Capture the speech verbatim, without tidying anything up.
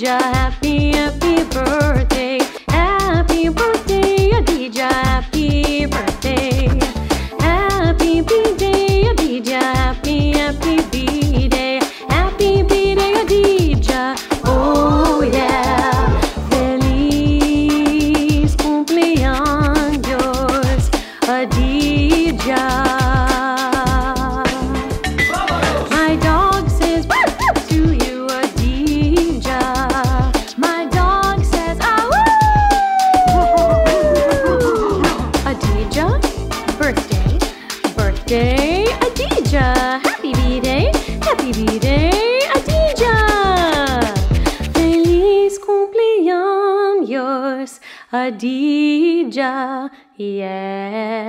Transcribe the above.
ADIDJA, happy, happy birthday. Happy birthday, ADIDJA, happy birthday. Happy B-day, ADIDJA, happy, happy B-day. Happy B-day, ADIDJA, oh yeah. Feliz cumpleaños, ADIDJA. My dog says to you, ADIDJA. My dog says ah woo. ADIDJA, birthday, birthday, ADIDJA. Happy B-day, happy B-day, ADIDJA. Feliz cumpleaños, ADIDJA, yeah.